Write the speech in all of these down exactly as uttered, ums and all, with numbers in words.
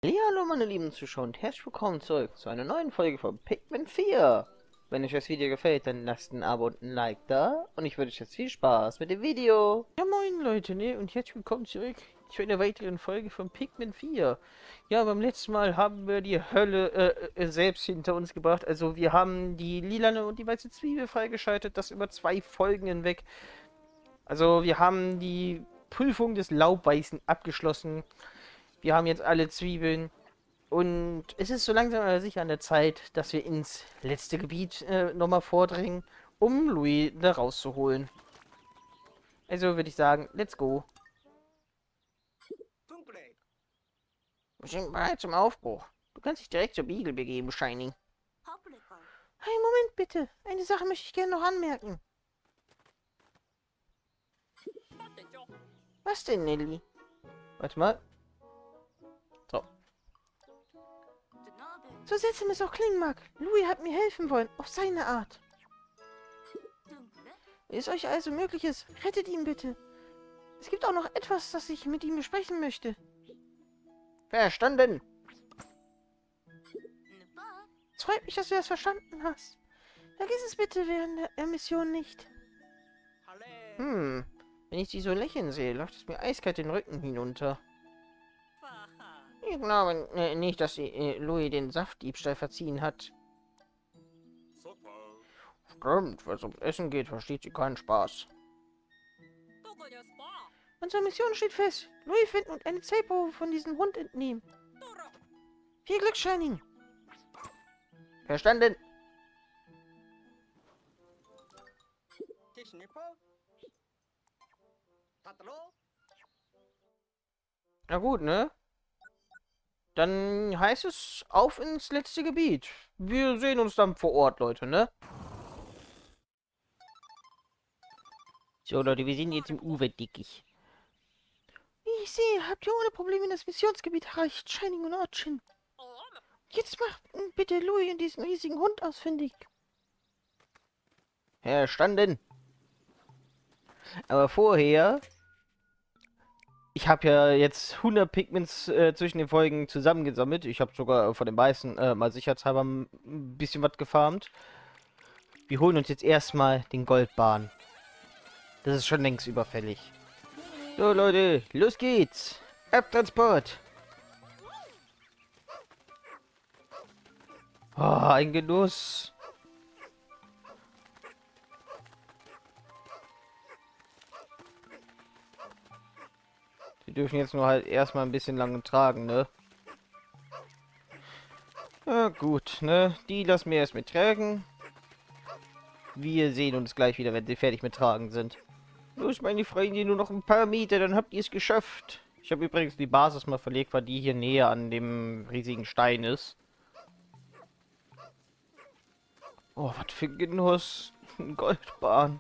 Ja, hallo meine lieben Zuschauer und herzlich willkommen zurück zu einer neuen Folge von Pikmin vier. Wenn euch das Video gefällt, dann lasst ein Abo und ein Like da und ich wünsche euch jetzt viel Spaß mit dem Video. Ja moin Leute, ne, und herzlich willkommen zurück zu einer weiteren Folge von Pikmin vier. Ja, beim letzten Mal haben wir die Hölle äh, äh, selbst hinter uns gebracht. Also wir haben die lilane und die weiße Zwiebel freigeschaltet, das über zwei Folgen hinweg. Also wir haben die Prüfung des Laubweißen abgeschlossen. Wir haben jetzt alle Zwiebeln. Und es ist so langsam aber sicher an der Zeit, dass wir ins letzte Gebiet äh, nochmal vordringen, um Louis da rauszuholen. Also würde ich sagen, let's go. Wir sind bereit zum Aufbruch. Du kannst dich direkt zur Beagle begeben, Shining. Hey, Moment bitte. Eine Sache möchte ich gerne noch anmerken. Was denn, Nelly? Warte mal. So. So seltsam es auch klingen mag. Louis hat mir helfen wollen, auf seine Art. Wenn es euch also möglich ist, rettet ihn bitte. Es gibt auch noch etwas, das ich mit ihm besprechen möchte. Verstanden. Es freut mich, dass du das verstanden hast. Vergiss es bitte während der Mission nicht. Hm, wenn ich sie so lächeln sehe, läuft es mir eiskalt den Rücken hinunter. Ich glaube äh, nicht, dass sie, äh, Louis den Saftdiebstahl verziehen hat. Stimmt, wenn es ums Essen geht, versteht sie keinen Spaß. Unsere Mission steht fest. Louis finden und eine Zellprobe von diesem Hund entnehmen. Viel Glück, Shining. Verstanden. Na gut, ne? Dann heißt es auf ins letzte Gebiet. Wir sehen uns dann vor Ort, Leute, ne? So, Leute, wir sind jetzt im Uwe-Dickicht. Wie ich sehe, habt ihr ohne Probleme das Missionsgebiet erreicht, Shining und Orchin. Jetzt macht bitte Louis und diesen riesigen Hund ausfindig. Verstanden. Aber vorher... Ich habe ja jetzt hundert Pigments äh, zwischen den Folgen zusammengesammelt. Ich habe sogar von den meisten äh, mal sicherheitshalber ein bisschen was gefarmt. Wir holen uns jetzt erstmal den Goldbahn. Das ist schon längst überfällig. So, Leute, los geht's. Abtransport. Oh, ein Genuss. Sie dürfen jetzt nur halt erstmal ein bisschen lange tragen, ne? Ja, gut, ne? Die lassen wir erst mit tragen. Wir sehen uns gleich wieder, wenn sie fertig mit tragen sind. Los, meine Freunde, nur noch ein paar Meter, dann habt ihr es geschafft. Ich habe übrigens die Basis mal verlegt, weil die hier näher an dem riesigen Stein ist. Oh, was für ein Genuss. Goldbahn.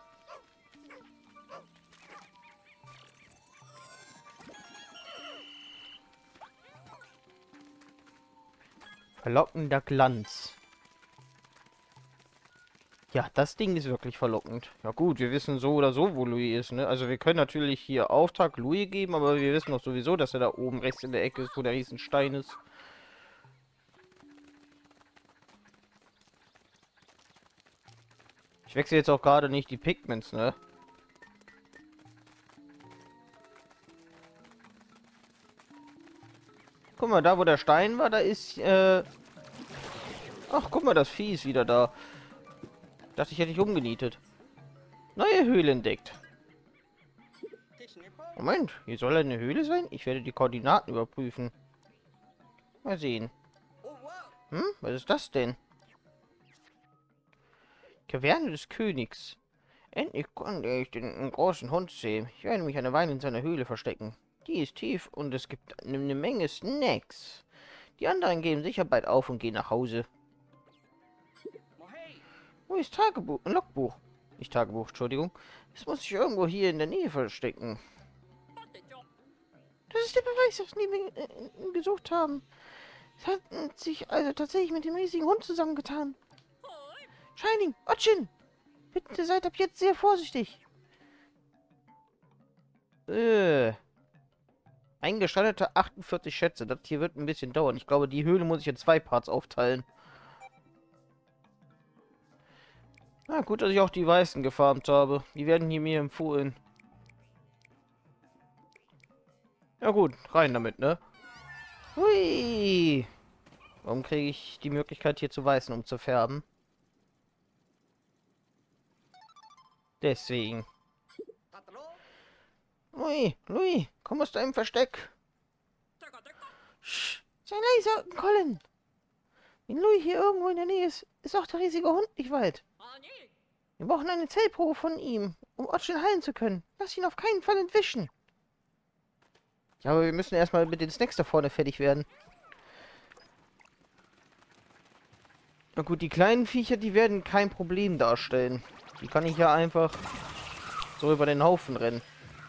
Verlockender Glanz. Ja, das Ding ist wirklich verlockend. Ja gut, wir wissen so oder so, wo Louis ist, ne? Also wir können natürlich hier Auftrag Louis geben, aber wir wissen doch sowieso, dass er da oben rechts in der Ecke ist, wo der Riesenstein ist. Ich wechsle jetzt auch gerade nicht die Pigments, ne? Guck mal, da wo der Stein war, da ist, äh... Ach, guck mal, das Vieh ist wieder da. Dachte ich, hätte ich umgenietet. Neue Höhle entdeckt. Moment, hier soll eine Höhle sein? Ich werde die Koordinaten überprüfen. Mal sehen. Hm, was ist das denn? Kaverne des Königs. Endlich konnte ich den großen Hund sehen. Ich werde mich eine Weile in seiner Höhle verstecken. Die ist tief und es gibt eine Menge Snacks. Die anderen geben sicher bald auf und gehen nach Hause. Wo ist Tagebuch? Ein Logbuch. Nicht Tagebuch, Entschuldigung. Es muss sich irgendwo hier in der Nähe verstecken. Das ist der Beweis, auf den wir äh, gesucht haben. Es hat sich also tatsächlich mit dem riesigen Hund zusammengetan. Shining, Orchin! Bitte seid ab jetzt sehr vorsichtig. Äh. Eingeschaltete achtundvierzig Schätze. Das hier wird ein bisschen dauern. Ich glaube, die Höhle muss ich in zwei Parts aufteilen. Na gut, dass ich auch die Weißen gefarmt habe. Die werden hier mir empfohlen. Ja gut, rein damit, ne? Hui! Warum kriege ich die Möglichkeit, hier zu Weißen umzufärben? Deswegen. Ui, Louis, komm aus deinem Versteck. Sch, sei leiser, Colin. Wenn Louis hier irgendwo in der Nähe ist, ist auch der riesige Hund nicht weit. Wir brauchen eine Zellprobe von ihm, um Otschin heilen zu können. Lass ihn auf keinen Fall entwischen. Ja, aber wir müssen erstmal mit den Snacks da vorne fertig werden. Na gut, die kleinen Viecher, die werden kein Problem darstellen. Die kann ich ja einfach so über den Haufen rennen.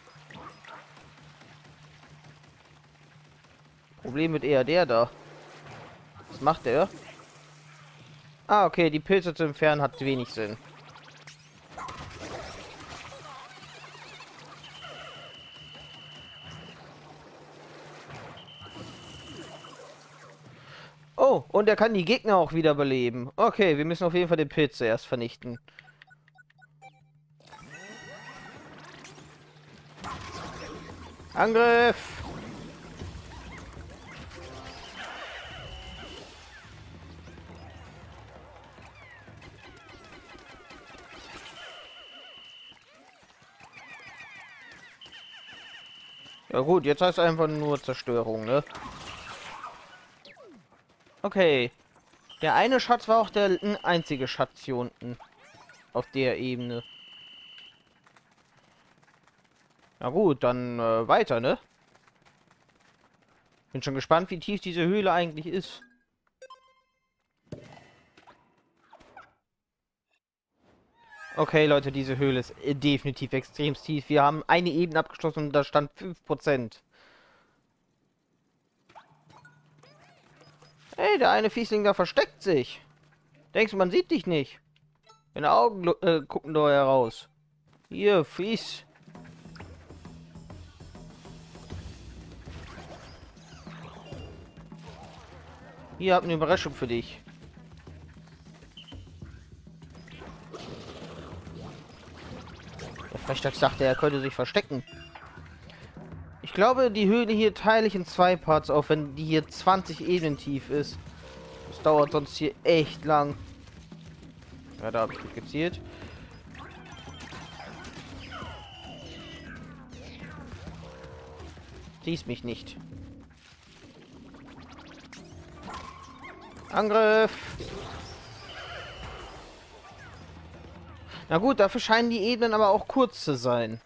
Problem wird eher der da. Was macht der? Ah, okay, die Pilze zu entfernen hat wenig Sinn. Oh, und er kann die Gegner auch wieder beleben. Okay, wir müssen auf jeden Fall den Pilz zuerst vernichten. Angriff! Ja gut, jetzt heißt einfach nur Zerstörung, ne? Okay. Der eine Schatz war auch der einzige Schatz hier unten. Auf der Ebene. Na gut, dann äh, weiter, ne? Bin schon gespannt, wie tief diese Höhle eigentlich ist. Okay, Leute, diese Höhle ist äh, definitiv extrem tief. Wir haben eine Ebene abgeschlossen und da stand fünf Prozent. Hey, der eine Fiesling da versteckt sich. Denkst du, man sieht dich nicht? Deine Augen äh, gucken da heraus. Hier, Fies. Hier, hab eine Überraschung für dich. Der Frechdachs dachte, er könnte sich verstecken. Ich glaube, die Höhle hier teile ich in zwei Parts auf, wenn die hier zwanzig Ebenen tief ist. Das dauert sonst hier echt lang. Ja, da habe ich gut gezielt. Siehst mich nicht. Angriff! Na gut, dafür scheinen die Ebenen aber auch kurz zu sein.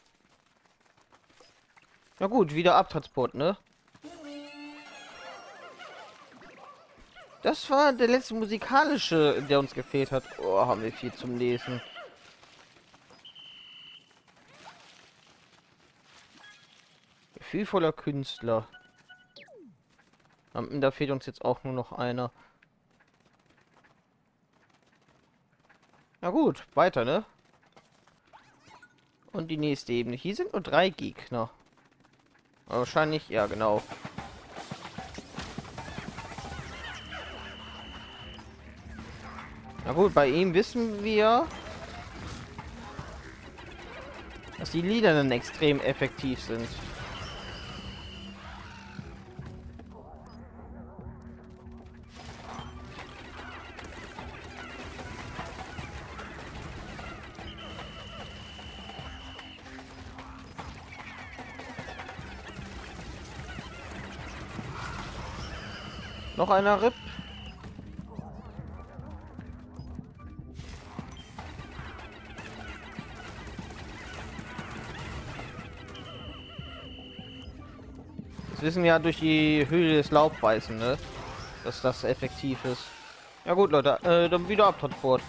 Na gut, wieder Abtransport, ne? Das war der letzte musikalische, der uns gefehlt hat. Oh, haben wir viel zum Lesen. Gefühlvoller Künstler. Da fehlt uns jetzt auch nur noch einer. Na gut, weiter, ne? Und die nächste Ebene. Hier sind nur drei Gegner. Wahrscheinlich, ja, genau. Na gut, bei ihm wissen wir, dass die Lilanen extrem effektiv sind. Noch einer R I P. Das wissen wir ja durch die Höhle des Laubbeißen, ne? Dass das effektiv ist. Ja gut, Leute, äh, dann wieder Abtransport.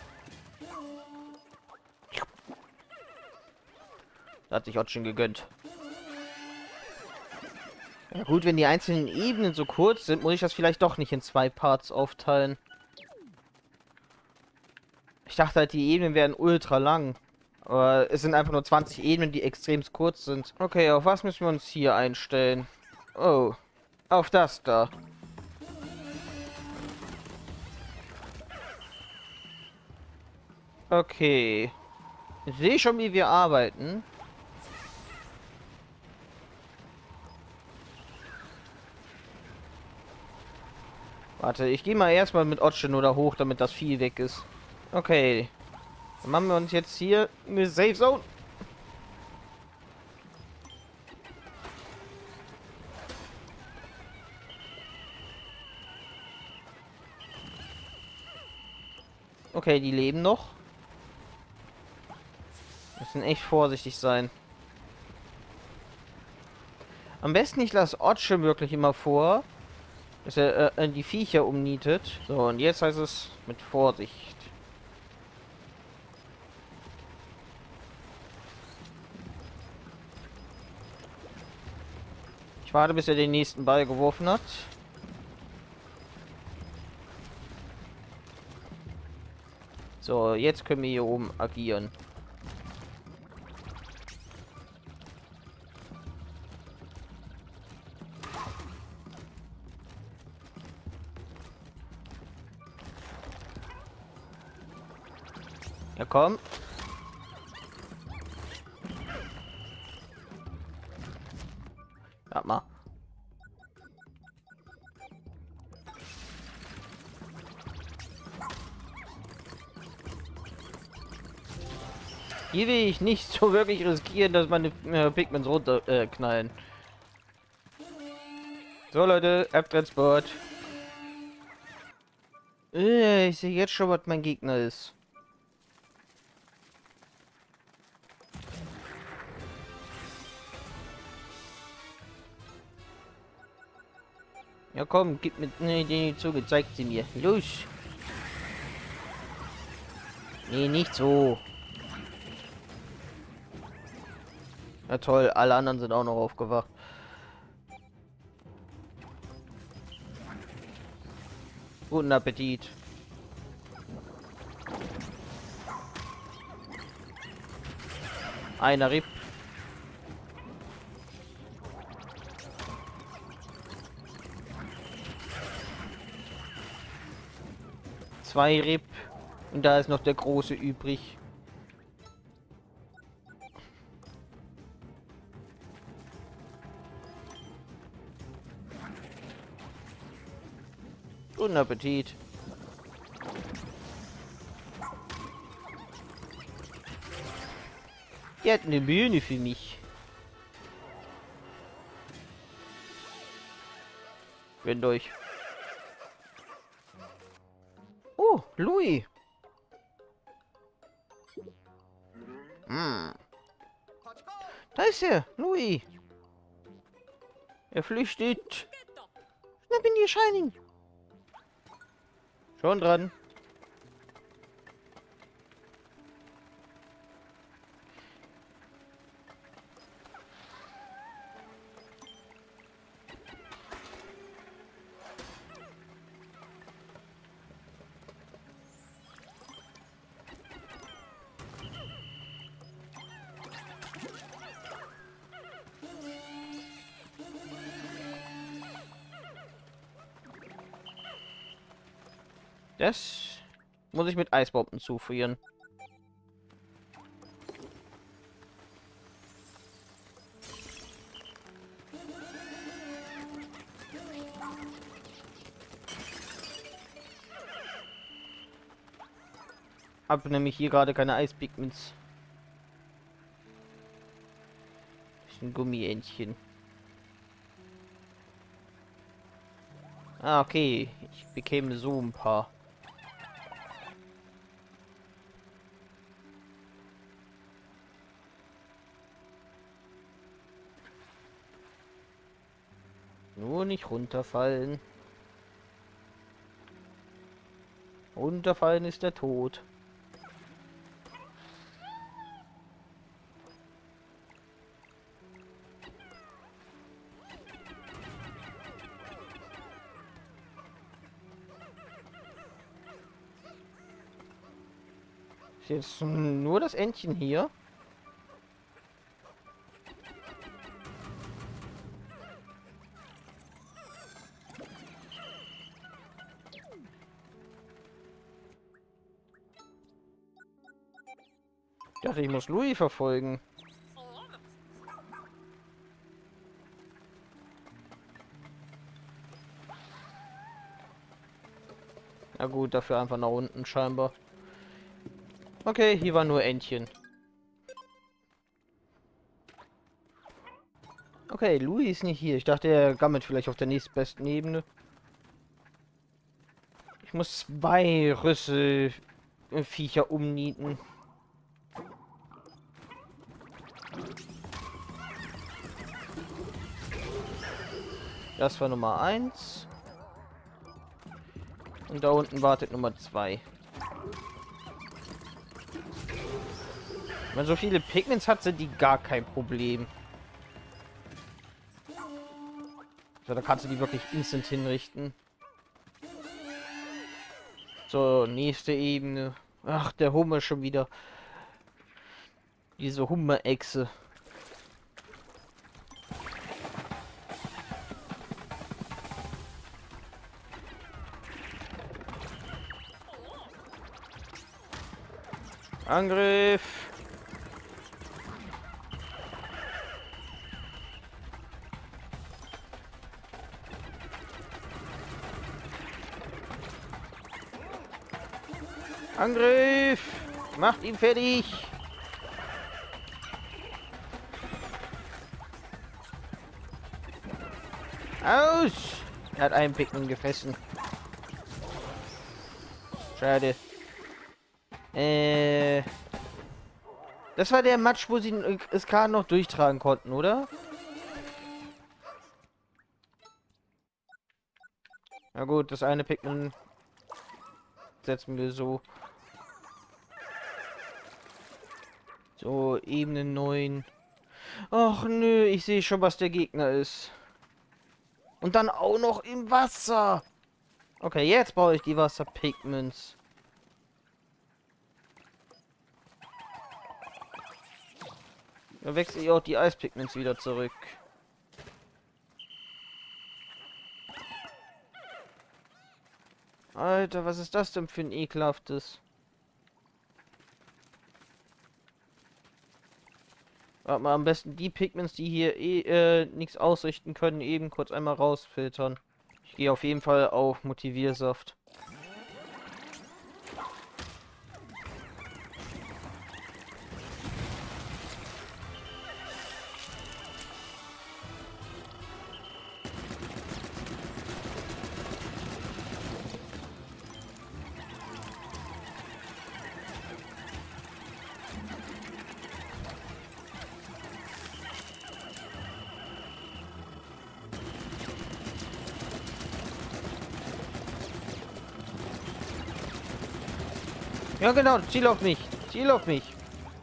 Da hat sich auch schon gegönnt. Ja gut, wenn die einzelnen Ebenen so kurz sind, muss ich das vielleicht doch nicht in zwei Parts aufteilen. Ich dachte halt, die Ebenen wären ultra lang. Aber es sind einfach nur zwanzig Ebenen, die extrem kurz sind. Okay, auf was müssen wir uns hier einstellen? Oh, auf das da. Okay. Ich sehe schon, wie wir arbeiten. Warte, ich gehe mal erstmal mit Otsche nur da hoch, damit das Vieh weg ist. Okay. Dann machen wir uns jetzt hier eine Safe Zone. Okay, die leben noch. Müssen echt vorsichtig sein. Am besten ich lasse Otsche wirklich immer vor, dass er äh, die Viecher umnietet. So, und jetzt heißt es mit Vorsicht. Ich warte, bis er den nächsten Ball geworfen hat. So, jetzt können wir hier oben agieren. Ja, komm. Warte mal. Hier will ich nicht so wirklich riskieren, dass meine äh, Pigments runterknallen. Äh, knallen. So Leute, Abtransport. Äh, ich sehe jetzt schon, was mein Gegner ist. Ja komm, gib mir nee, den Zuge, zeigt sie mir. Los. Nee, nicht so. Ja toll, alle anderen sind auch noch aufgewacht. Guten Appetit. Einer Rip. Zwei Rip. Und da ist noch der große übrig. Guten Appetit. Ihr hat eine Bühne für mich. Wenn durch. Oh, Louis. Hm. Da ist er, Louis. Er flüchtet. Schnapp ihn dir, Shining. Schon dran. Das muss ich mit Eisbomben zuführen. Hab nämlich hier gerade keine Eispigments. Ein Gummientchen. Ah, okay. Ich bekäme so ein paar. Nur nicht runterfallen. Runterfallen ist der Tod. jetzt nur das Entchen hier? Ich dachte, ich muss Louis verfolgen. Na gut, dafür einfach nach unten scheinbar. Okay, hier war nur Entchen. Okay, Louis ist nicht hier. Ich dachte, er gammelt vielleicht auf der nächstbesten Ebene. Ich muss zwei Rüsselviecher umnieten. Das war Nummer eins. Und da unten wartet Nummer zwei. Wenn man so viele Pigments hat, sind die gar kein Problem. So, da kannst du die wirklich instant hinrichten. So, nächste Ebene. Ach, der Hummer schon wieder. Diese Hummerechse. Angriff! Angriff! Macht ihn fertig! Aus! Er hat einen Pikmin gefressen. Schade. Äh... Das war der Matsch, wo sie es gerade noch durchtragen konnten, oder? Na gut, das eine Pikmin setzen wir so. So, Ebene neun. Ach nö, ich sehe schon, was der Gegner ist. Und dann auch noch im Wasser. Okay, jetzt brauche ich die Wasserpigments. Dann wechsle ich auch die Eispigments wieder zurück. Alter, was ist das denn für ein ekelhaftes? Warte mal, am besten die Pigments, die hier eh äh, nichts ausrichten können, eben kurz einmal rausfiltern. Ich gehe auf jeden Fall auf Motiviersaft. Ja genau, ziel auf mich. Ziel auf mich.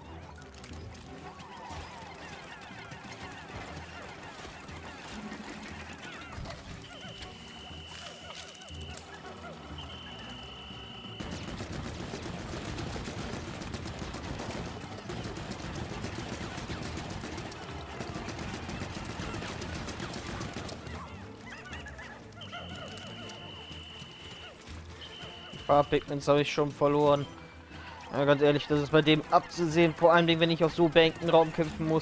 Ein paar Pigments habe ich schon verloren. Ja, ganz ehrlich, das ist bei dem abzusehen, vor allem wenn ich auf so beengten Raum kämpfen muss.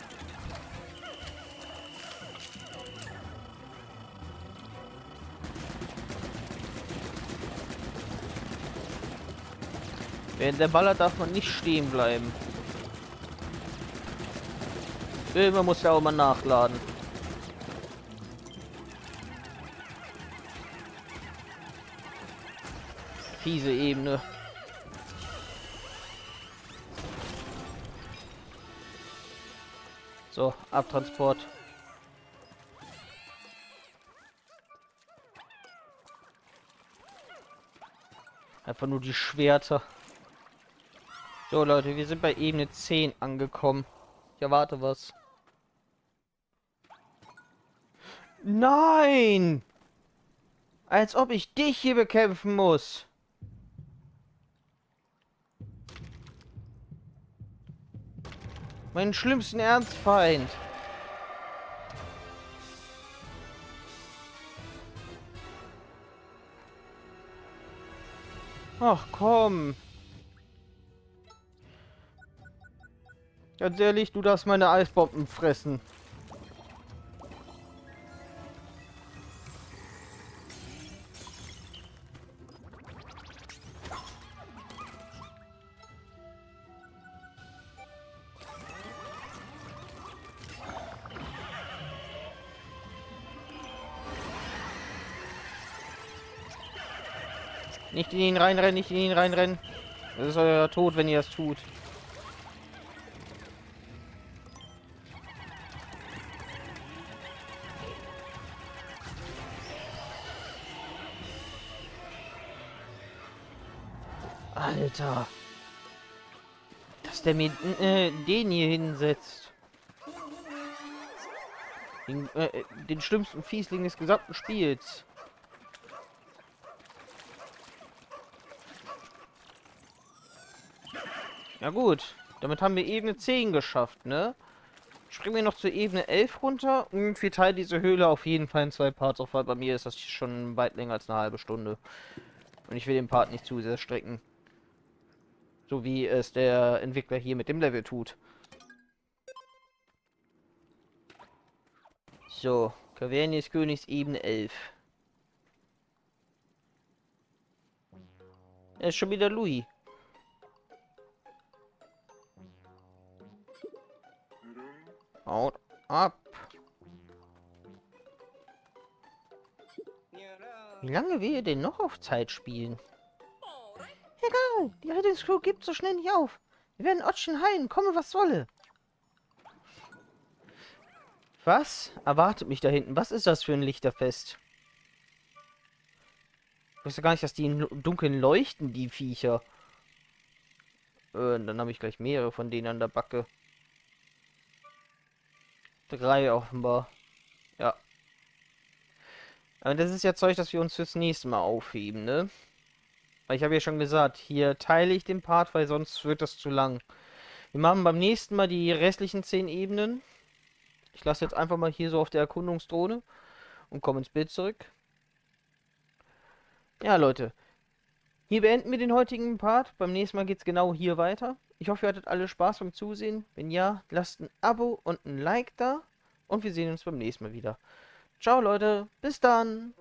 Während der Baller darf man nicht stehen bleiben. Man muss ja auch mal nachladen. Fiese Ebene. So, Abtransport. Einfach nur die Schwerter. So Leute, wir sind bei Ebene zehn angekommen. Ich erwarte was. Nein! Als ob ich dich hier bekämpfen muss. Meinen schlimmsten Ernstfeind. Ach komm. Ganz ehrlich, du darfst meine Eisbomben fressen. Nicht in ihn reinrennen, nicht in ihn reinrennen. Das ist euer Tod, wenn ihr das tut. Alter. Dass der mir äh, den hier hinsetzt. Den, äh, den schlimmsten Fiesling des gesamten Spiels. Ja gut, damit haben wir Ebene zehn geschafft, ne? Springen wir noch zur Ebene elf runter und wir teilen diese Höhle auf jeden Fall in zwei Parts auf, weil bei mir ist das schon weit länger als eine halbe Stunde. Und ich will den Part nicht zu sehr strecken. So wie es der Entwickler hier mit dem Level tut. So, Kaverne des Königs, Ebene elf. Er ist schon wieder Louis. Haut ab. Wie lange will ihr denn noch auf Zeit spielen? Egal, die Rettungscrew gibt so schnell nicht auf. Wir werden Ottchen heilen, komme was wolle. Was erwartet mich da hinten? Was ist das für ein Lichterfest? Ich wusste gar nicht, dass die im Dunkeln leuchten, die Viecher. Äh, dann habe ich gleich mehrere von denen an der Backe. Drei offenbar. Ja. Aber das ist ja Zeug, das wir uns fürs nächste Mal aufheben, ne? Weil ich habe ja schon gesagt, hier teile ich den Part, weil sonst wird das zu lang. Wir machen beim nächsten Mal die restlichen zehn Ebenen. Ich lasse jetzt einfach mal hier so auf der Erkundungsdrohne und komme ins Bild zurück. Ja, Leute. Hier beenden wir den heutigen Part. Beim nächsten Mal geht es genau hier weiter. Ich hoffe, ihr hattet alle Spaß beim Zusehen. Wenn ja, lasst ein Abo und ein Like da. Und wir sehen uns beim nächsten Mal wieder. Ciao, Leute. Bis dann.